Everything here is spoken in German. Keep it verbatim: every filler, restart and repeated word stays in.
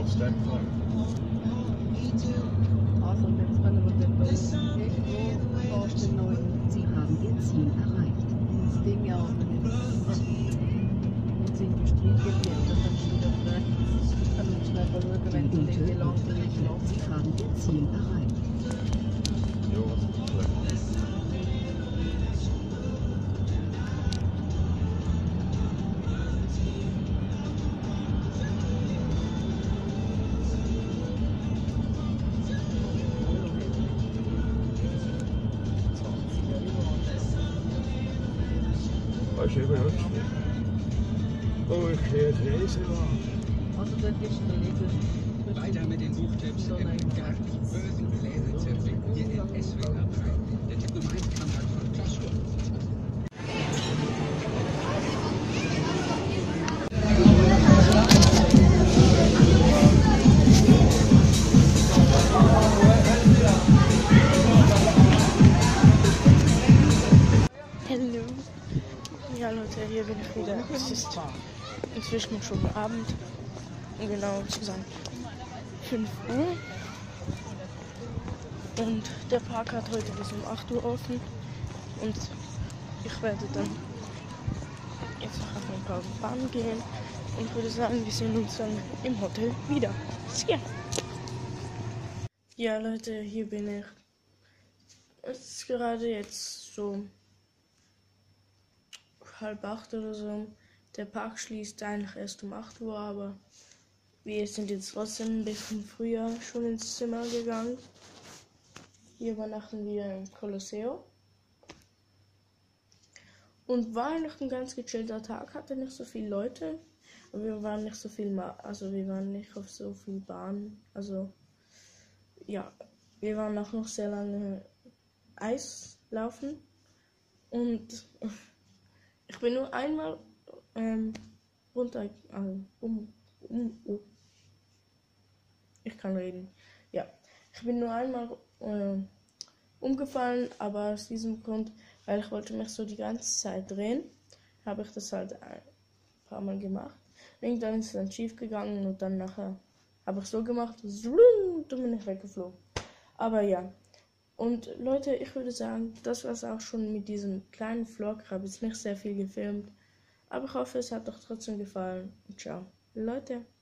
auf deinen Fall. Also, jetzt können wir den irgendwo vorstellen, neuen Sie haben Ihr Ziel erreicht. das Ding ja ins Industriegebiet, das dann wieder fragt. Dann muss man einfach schauen, wenn Die es irgendwie lang Route ist. öffnet. Sie haben Ihr Ziel erreicht. Jo, was ist das? Weißt du, ich bin Oh, ich gehe Käse an. Also, dort ist der Liebe. Weiter mit den Buchtipps im Garten Börsenbläser hier in S W R drei. Der Tipp Nummer eins kam halt von Klaus Schwab. Hallo. Ja Leute, hier bin ich wieder. Es ist inzwischen schon Abend. Um genau zu sein fünf Uhr. Und der Park hat heute bis um acht Uhr offen. Und ich werde dann jetzt noch auf ein paar Bahnen gehen. Und würde sagen, wir sehen uns dann im Hotel wieder. Ja. Ja Leute, hier bin ich. Es ist gerade jetzt so halb acht oder so. Der Park schließt eigentlich erst um acht Uhr, aber wir sind jetzt trotzdem ein bisschen früher schon ins Zimmer gegangen. Hier übernachten wir im Colosseo. Und war eigentlich ein ganz gechillter Tag, hatte nicht so viele Leute. Aber wir waren nicht so viel, Ma also wir waren nicht auf so viel Bahn. Also ja, wir waren auch noch sehr lange Eis laufen. Und ich bin nur einmal ähm, runter, also um, um, um, ich kann reden, ja, ich bin nur einmal äh, umgefallen, aber aus diesem Grund, weil ich wollte mich so die ganze Zeit drehen, habe ich das halt ein paar Mal gemacht. Irgendwann ist es dann schief gegangen und dann nachher habe ich so gemacht, und dann bin ich weggeflogen. Aber ja. Und Leute, ich würde sagen, das war es auch schon mit diesem kleinen Vlog. Ich habe jetzt nicht sehr viel gefilmt. Aber ich hoffe, es hat doch trotzdem gefallen. Ciao. Leute.